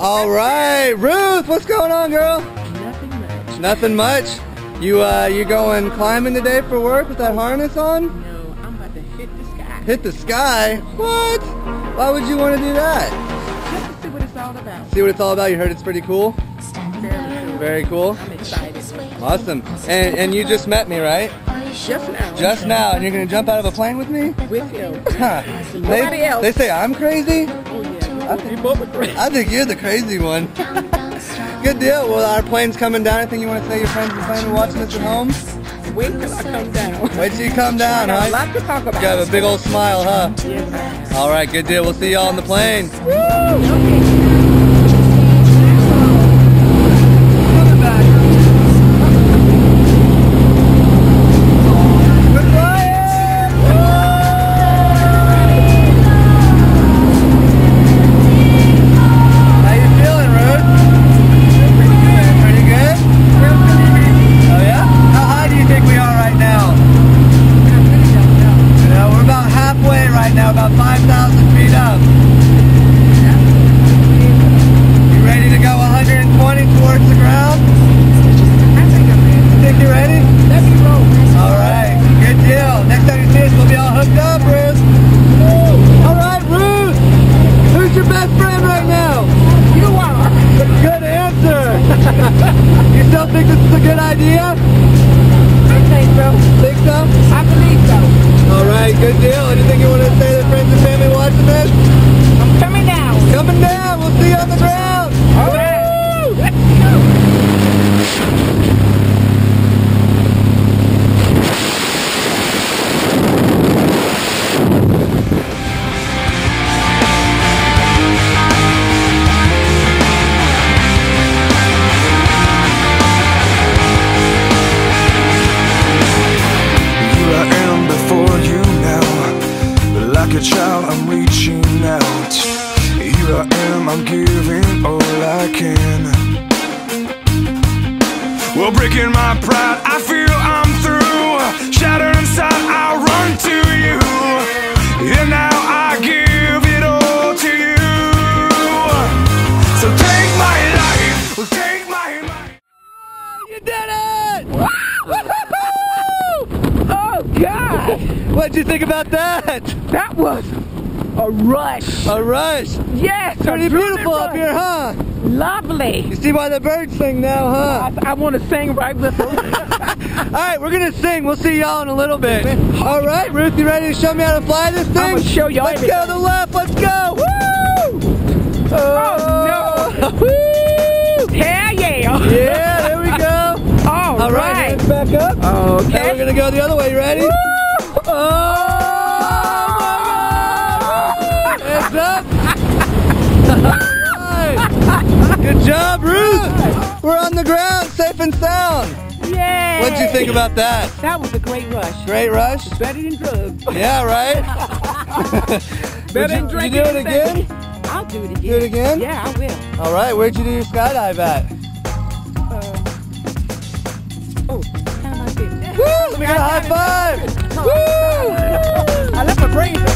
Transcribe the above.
All right, Ruth, what's going on, girl? Nothing much. Nothing much. You going climbing today for work with that harness on? No, I'm about to hit the sky. Hit the sky? What? Why would you want to do that? Just to see what it's all about. See what it's all about. You heard it's pretty cool. Very cool. Very cool. I'm excited. Awesome. And you just met me, right? Just now. Just now, and you're gonna jump out of a plane with me? With you. Huh. Nobody else. They say I'm crazy? Oh yeah. You both are great. I think you're the crazy one. Good deal. Well, our plane's coming down. Anything you want to say your friends and family watching us at home? Wait till I come down. Wait till you come down, I got huh? a lot to talk about. You have a big old smile, huh? Yes. All right, good deal. We'll see y'all on the plane. Woo! Okay. About 5,000 feet up. You ready to go 120 towards the ground? I think I'm ready. You think you're ready? Let me roll. All right, good deal. Next time you see us, we'll be all hooked up, Ruth. All right, Ruth. Who's your best friend right now? You are. Good answer. You still think this is a good idea? I think so. Think so? I believe so. All right, good deal. Anything you want to say to friends and family watching this? I'm coming down. Coming down. We'll see you on the ground. All right. Let's like a child, I'm reaching out. Here I am, I'm giving all I can. Well, breaking my pride, I feel I'm through. Shattered inside, I run to you. And now I give it all to you. So take my life, take my life. You did it! Oh, God. What'd you think about that? That was a rush. A rush. Yes. Pretty beautiful up here, huh? Lovely. You see why the birds sing now, huh? I want to sing right with them. All right, we're going to sing. We'll see y'all in a little bit. All right, Ruth, you ready to show me how to fly this thing? I'm going to show y'all Let's go to the left. Let's go. Woo! Oh, no. Woo! Hell yeah. Yeah, there we go. All right. Hands back up. Okay. Now we're going to go the other way. You ready? Woo! Oh, my God. Hands up. All right. Good job, Ruth. We're on the ground, safe and sound. Yay. What'd you think about that? That was a great rush. Great rush? Better than drugs. Yeah, right? Better than you drinking. do it again? I'll do it again. Do it again? Yeah, I will. All right, where'd you do your skydive at? Panama City. Woo! Let me get a high five! Woo! I left my brain.